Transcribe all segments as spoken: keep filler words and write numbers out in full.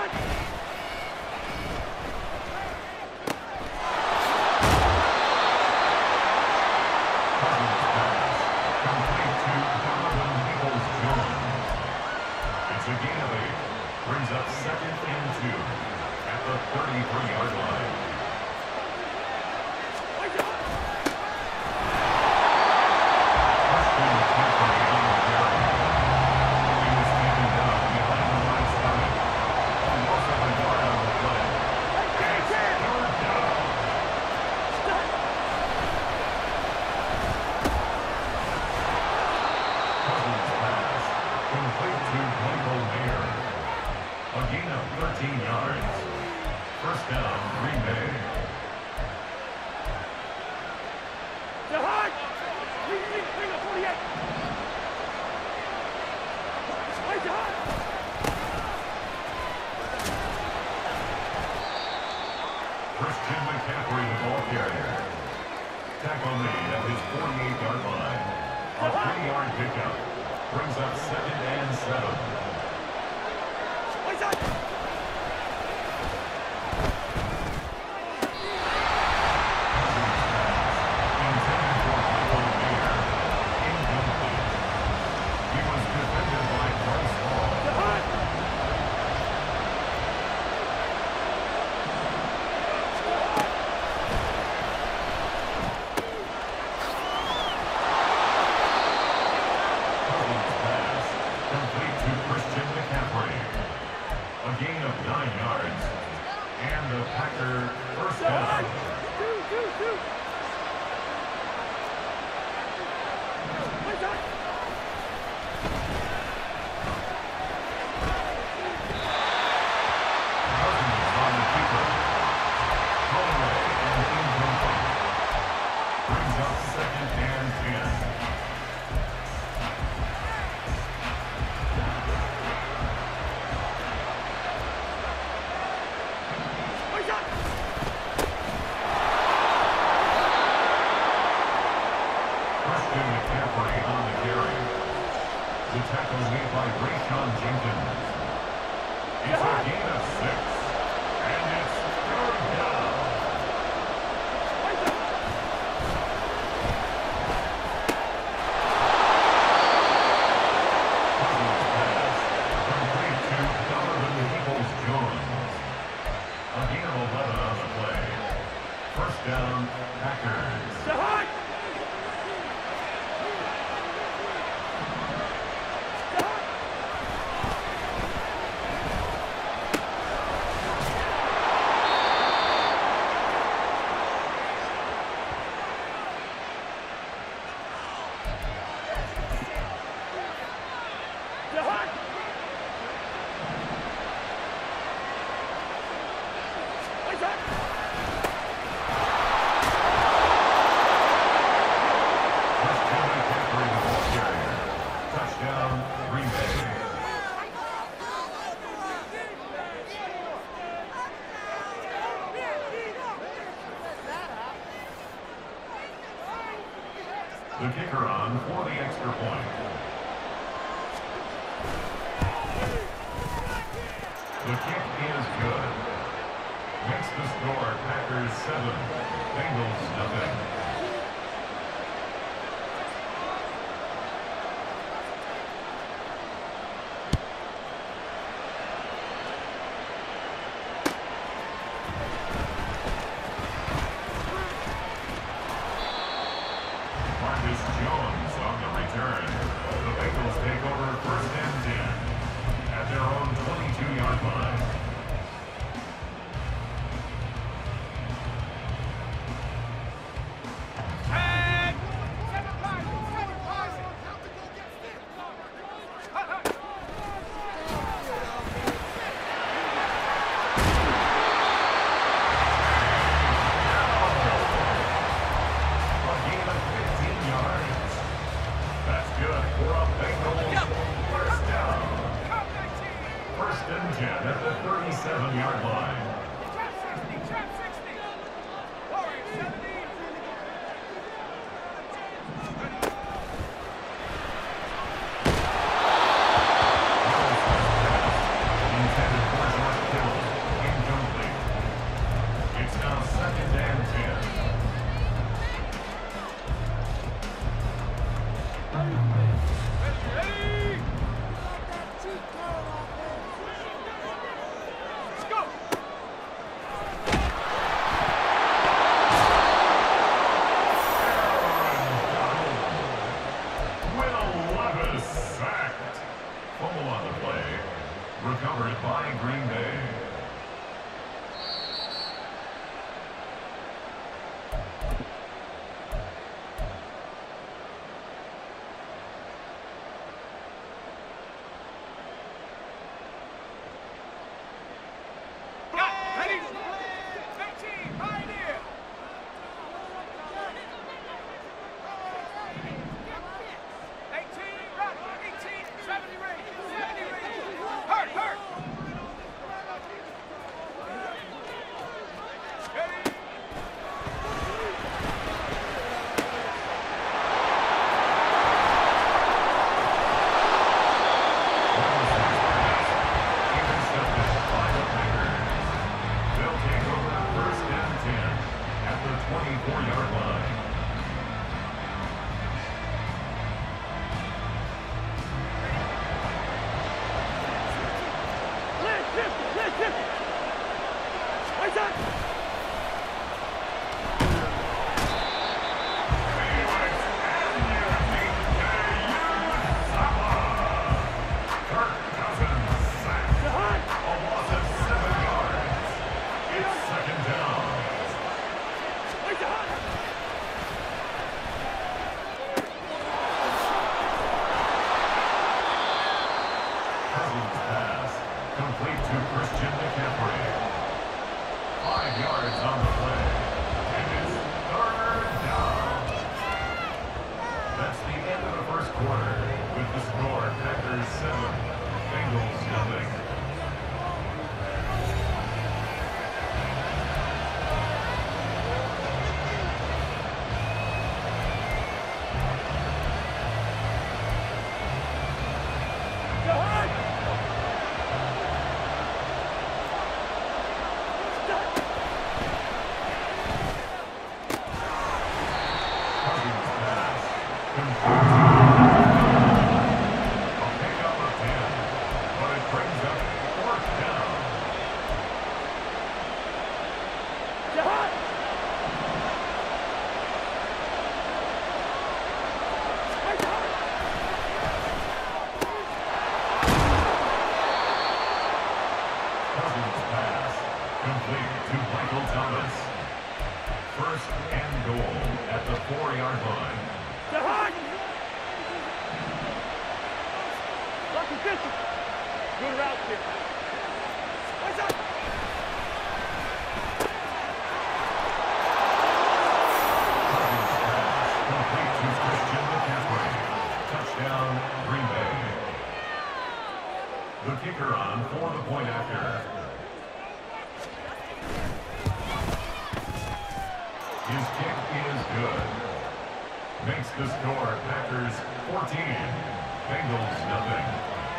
Brings up second and two at the thirty-three-yard line. thirteen yards. First down, Green Bay. Christian McCaffrey, the ball carrier. Tackle made at his forty-eight-yard line. A three-yard pickup brings up second and seven. The kicker on for the extra point. The kick is good. Makes the score Packers seven, Bengals nothing. Recovered by Green Bay. The score, Packers fourteen, Bengals nothing.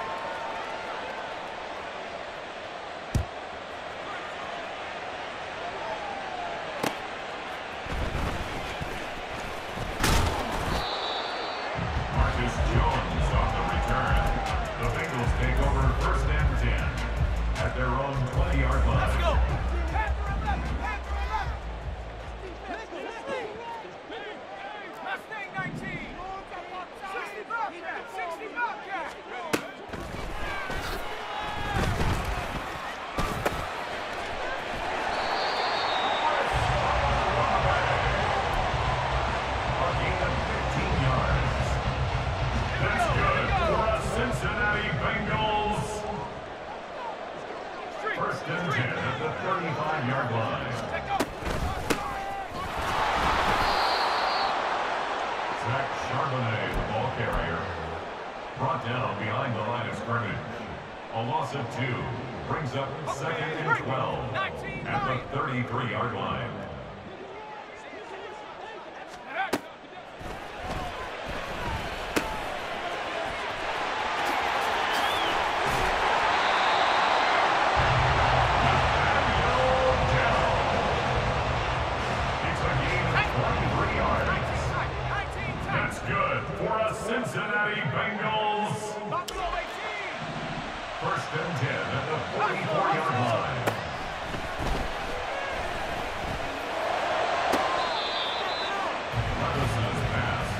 Marcus Jones on the return. The Bengals take over first and ten at their own twenty-yard line. Let's go. A loss of two brings up second and twelve at the thirty-three-yard line. It's a gain of twenty-three yards. That's good for a Cincinnati Bengals. First and ten at the forty-four-yard line. Levis's pass.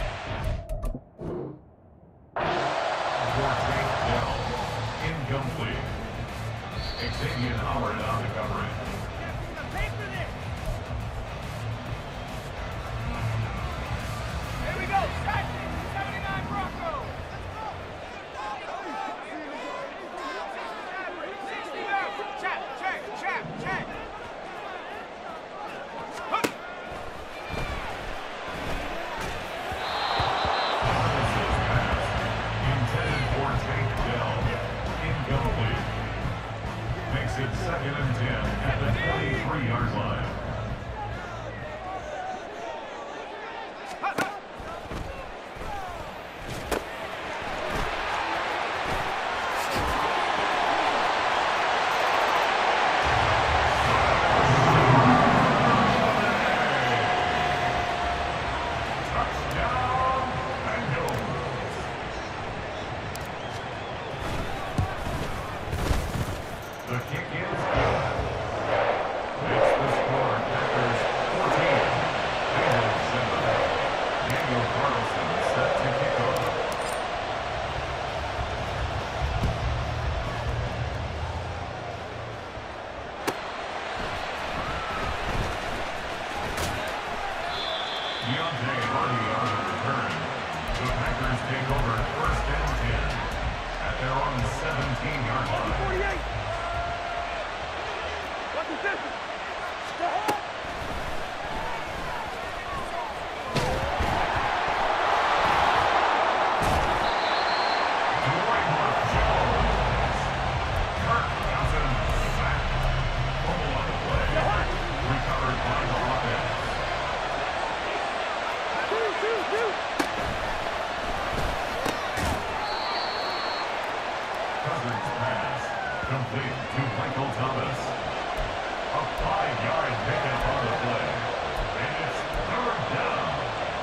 For Tank Dell. Incomplete. Xavier Howard on the coverage. Here we go, seventy-nine Bronco. sixty back. Check, check, check, check. It's second and ten at the twenty-three yard line. Touchdown, Bengals. The kick is good. Makes the score Packers fourteen, Bengals seven. Daniel Carlson set to kick off. Deontay Hardy on the return. The Packers take over first and ten at their own seventeen yard line. forty-eight. Cousins pass, complete to Michael Thomas. A five-yard pickup on the play, and it's third down.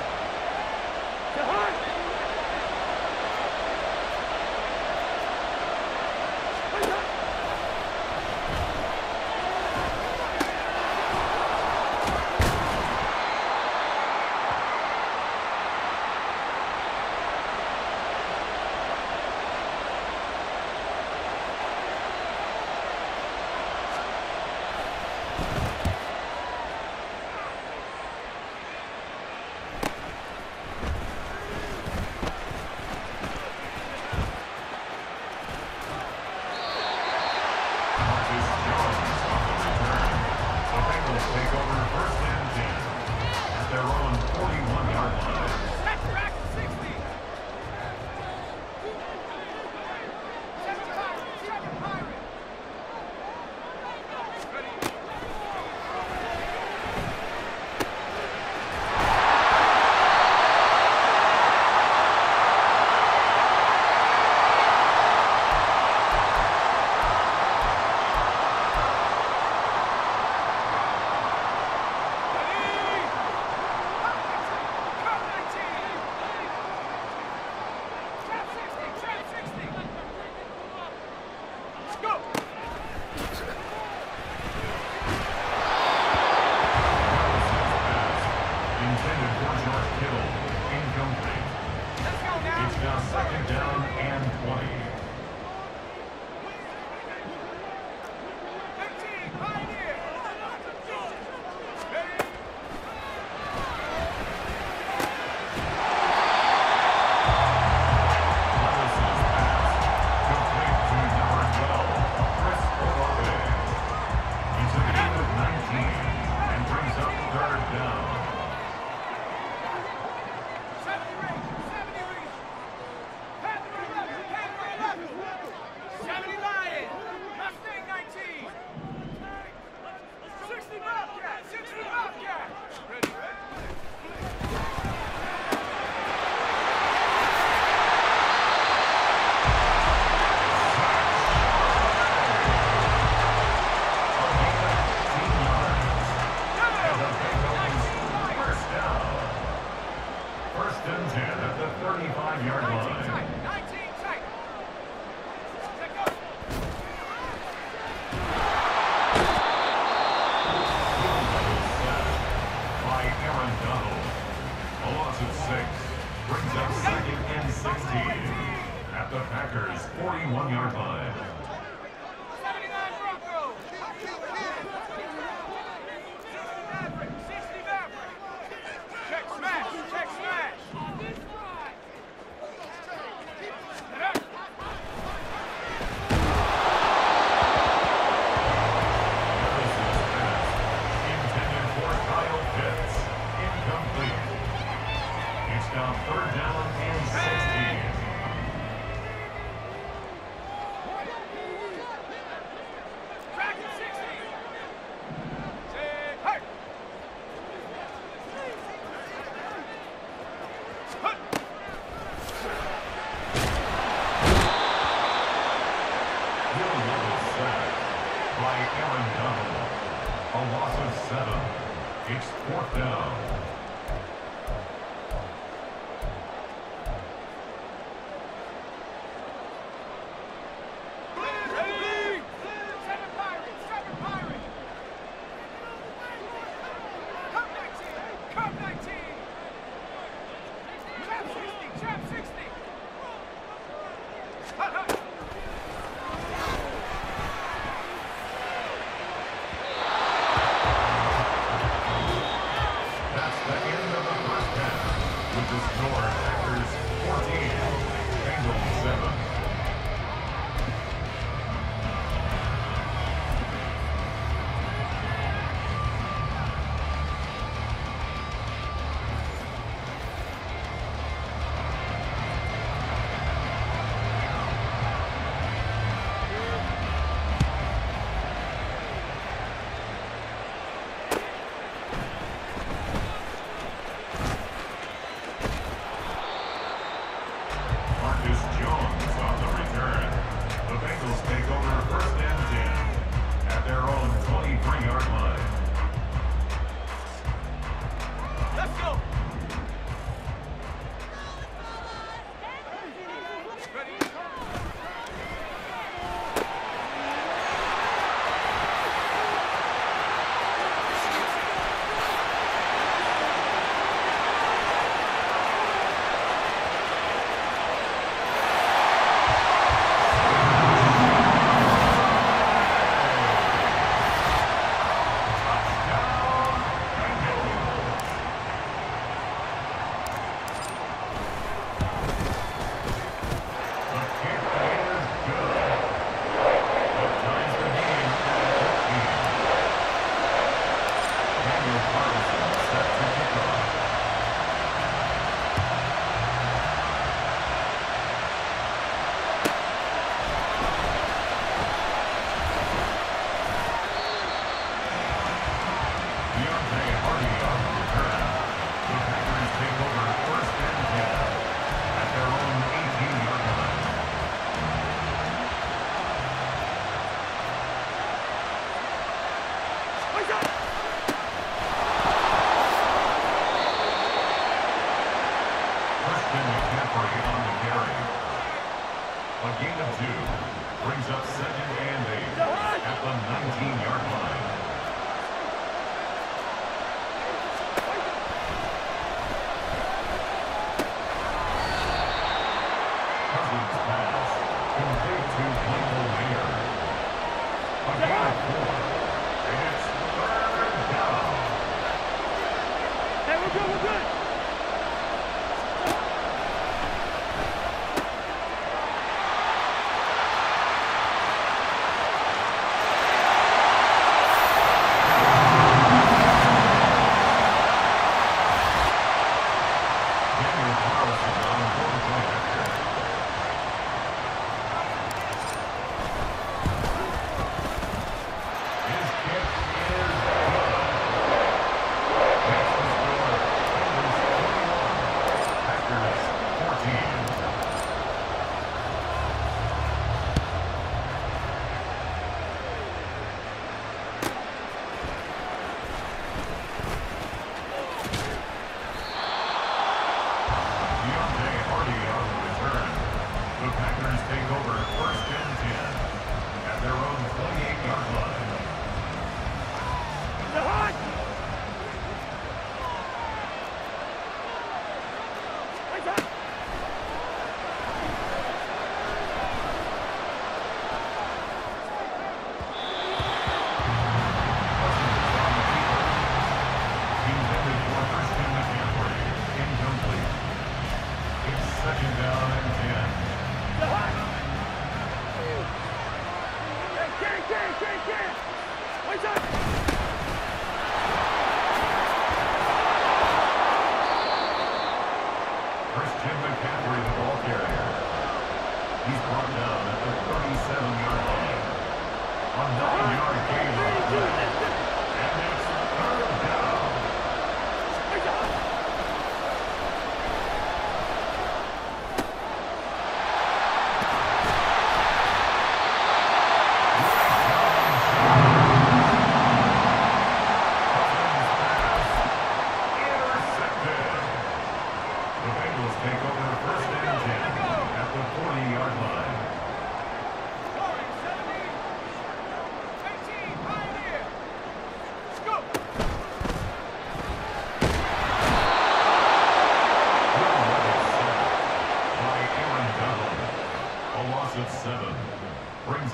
Marcus Jones on the return. The Bengals take over first and ten at their own forty-one yard line. Back to back, sixty. Seven Pirate, seven Pirate. Ready. Intended for George Kittle, incomplete. Let's go now. It's now second down and twenty. fifteen, Pioneer. Ready. Lewis's pass, complete to number twelve, Chris Olave. He's a gain of nineteen and brings up third down. seventy ring, seventy ring. Panther eleven, Panther eleven. seventy Lion, Mustang nineteen. sixty Bobcat, sixty Bobcat. Ready, ready. First down. First and ten at the thirty-five yard nineteen line. tight, nineteen tight. Check up. By Aaron Donald. A loss of six brings up second and sixteen at the Packers' forty-one yard line. seventy-nine Bronco. by Aaron Donald. A loss of seven. It's fourth down.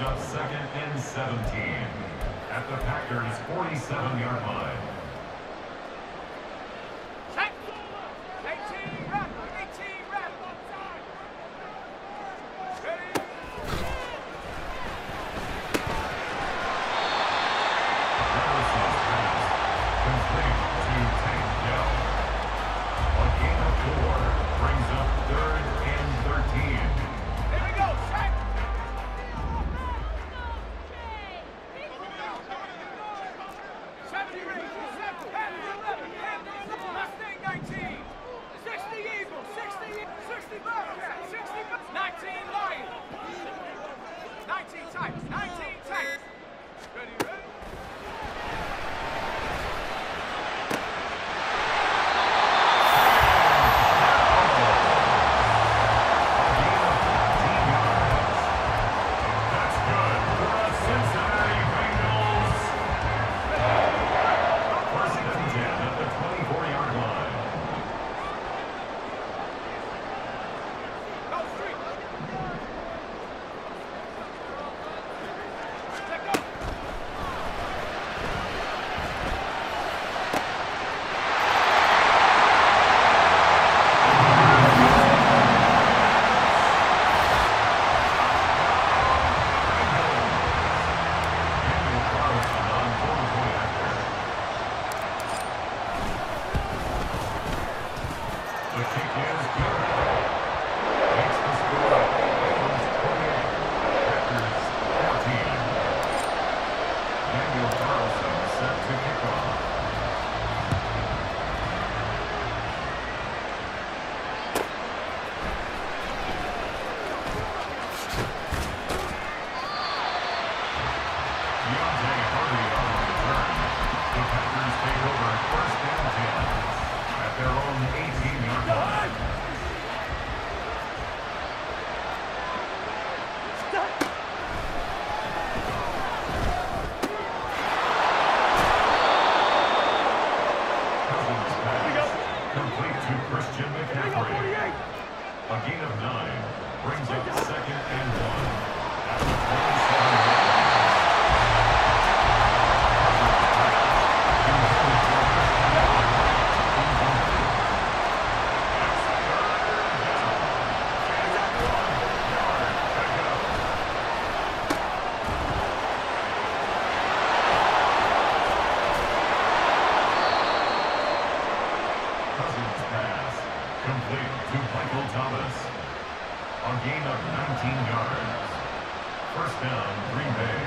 up second and seventeen at the Packers' forty-seven-yard line. Check. eighteen, rep. eighteen, rep. Ready? Harrison's pass complete to Tank Dell. A gain of four brings up third and thirteen. Here we go. Check. seventy range. seven. Panther eleven. Panther eleven. Mustang nineteen. sixty Eagle. sixty. sixty Bobcat. sixty. nineteen Lion. nineteen Tigers. nineteen Tigers. Ready, ready? That's good for the Cincinnati Bengals. First and ten at the twenty-four-yard line. Go street. Check up. Daniel Carlson on fourth point after. The kick is good. Makes the score Bengals twenty-eight, Packers fourteen. Daniel Carlson set to kick off. Deontay Hardy on the return. The Packers take over first and ten at their own eighteen-yard line. Cousins pass complete to Christian McCaffrey. A gain of nine brings up second and one at the twenty-seven-yard line. Cousins pass complete to Michael Thomas. A gain of nineteen yards. First down, Green Bay.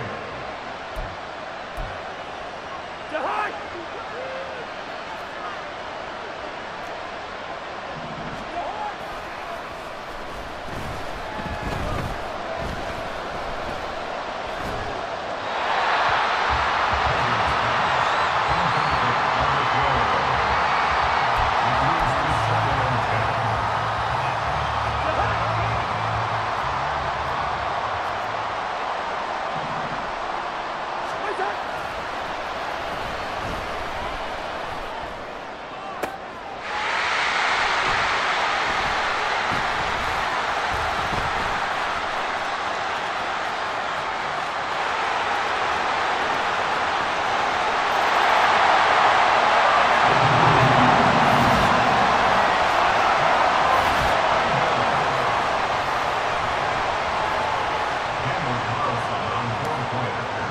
Daniel Carlson on fourth point after.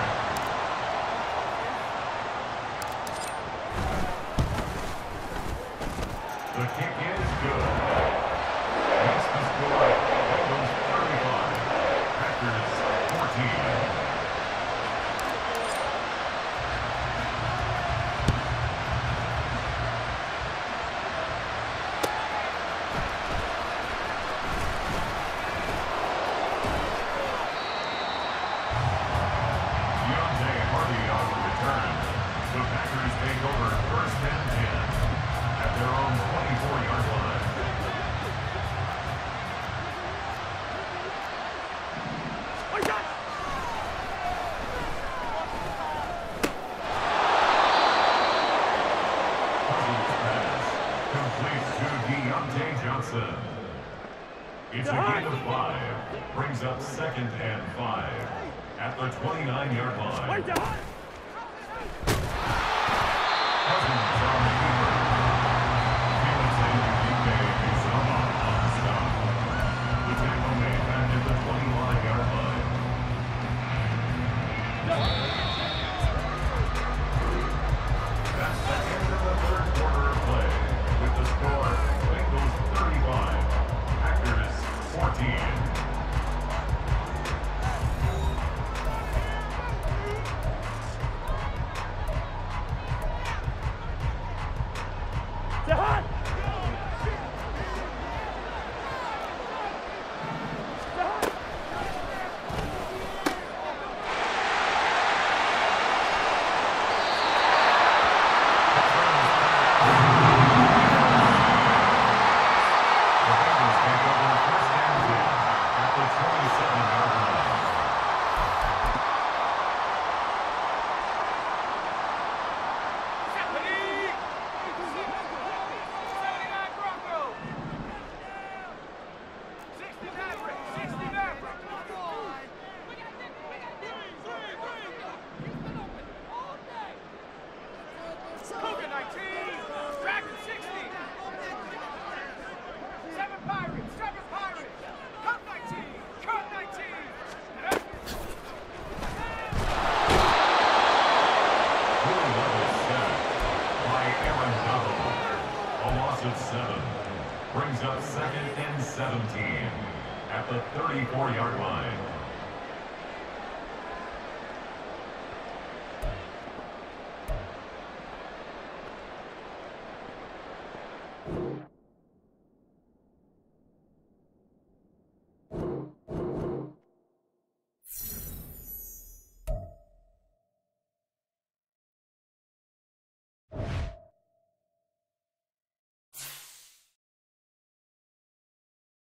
The kick is good. Makes the score Bengals thirty-five, Packers fourteen. Deontay Hardy on the return. The Packers take over first and ten at their own twenty-four-yard line. Cousins pass complete to Deontay Johnson. It's a gain of five. Brings up second and five at the twenty-nine-yard line. Cousins on the keeper. Stevenson D K Uzomah on the stop. The tackle made back at the twenty-one-yard line. That's the end of the third quarter of play. With the score, Bengals thirty-five, Packers fourteen. Brings up second and seventeen at the thirty-four-yard line.